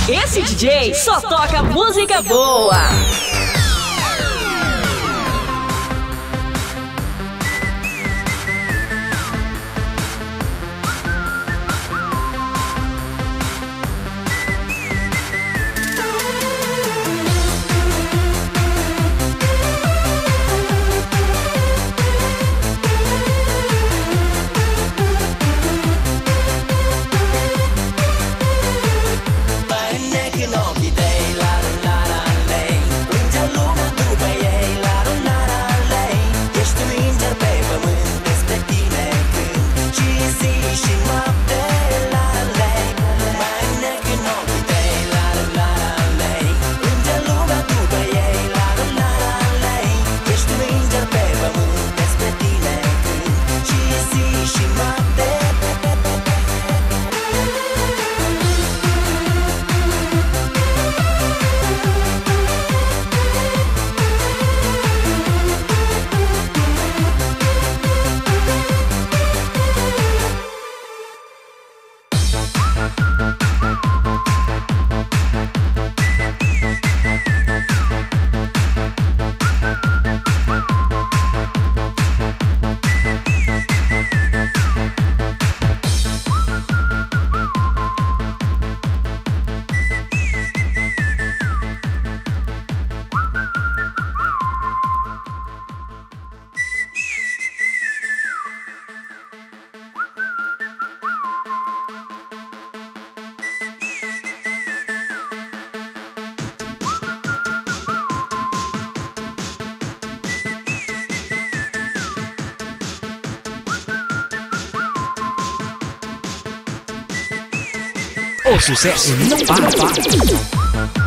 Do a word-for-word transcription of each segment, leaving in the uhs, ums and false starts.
Esse D J só toca música boa. O sucesso não para, para.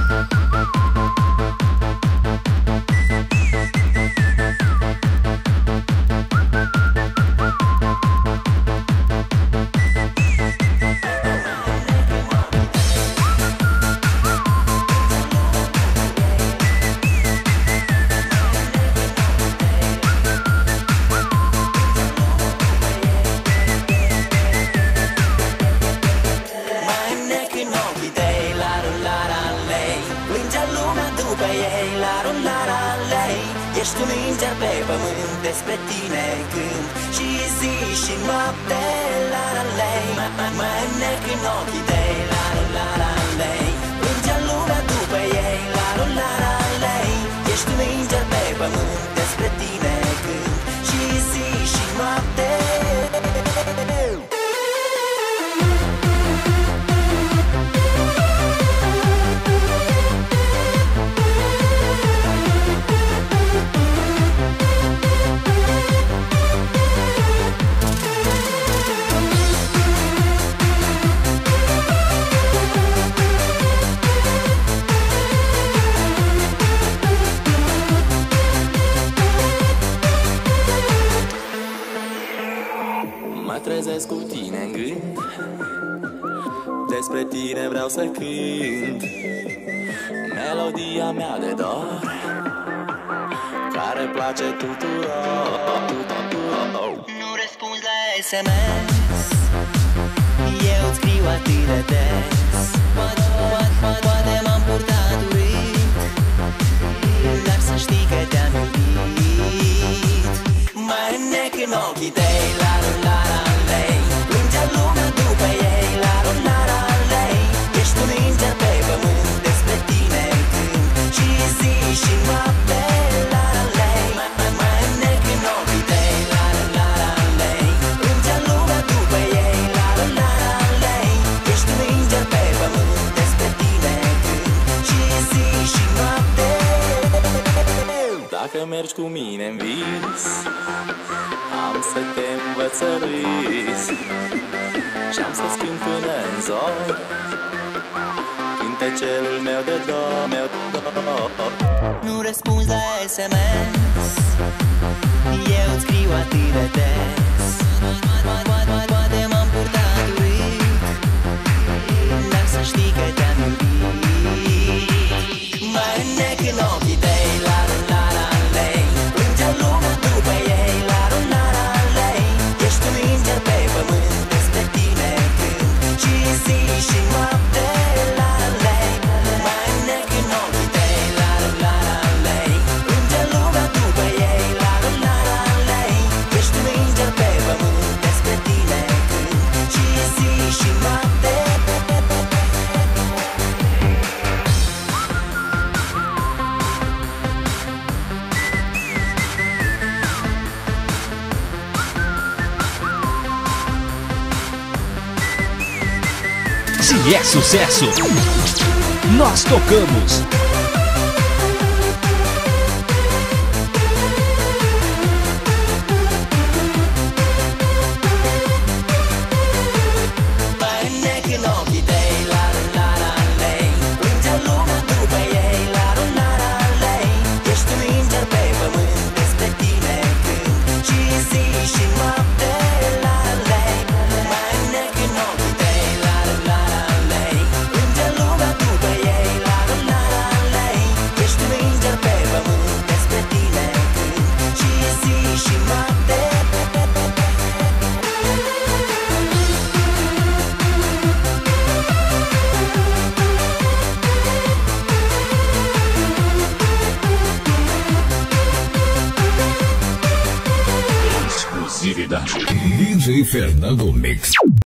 Ești un înger pe pământ, despre tine cânt și zi și noapte, la la lei. Mă înnec în ochii tăi, la la la lei. Plânge lumea după ei, la la la lei. Ești un înger pe pământ, despre tine cânt și zi și noapte. Mă trezesc cu tine în gând, despre tine vreau să cânt melodia mea de dor, care place tuturor. Nu răspunzi la S M S, eu îți scriu atât de des. Poate, poate, poate, poate m-am purtat urât, dar să știi că te-am iubit. Mă înnec în ochii tăi, la la la lei. Plânge lumea după ei, la la la lei. Ești un înger pe pământ, despre tine cânt și zi și noapte, la la lei. Mă înnec în ochii tăi, la la la lei. Plânge lumea după ei, la la la lei. Ești un înger pe pământ, despre tine cânt și zi și noapte. Dacă mergi cu mine în vis, am să te învăț să râzi și-am să-ți cânt până în zori cântecelul meu de dor, meu de dor. Nu răspunzi la S M S, eu îți scriu atât de des. Poate m-am purtat urât, dar să știi că te-am iubit. Mă înnec în ochii tăi, la la la lei. Plânge lumea după ei, la la la lei. Ești un înger pe pământ, despre tine cânt și zi și noapte, la la lei. Se é sucesso, nós tocamos. D J Fernando Mix.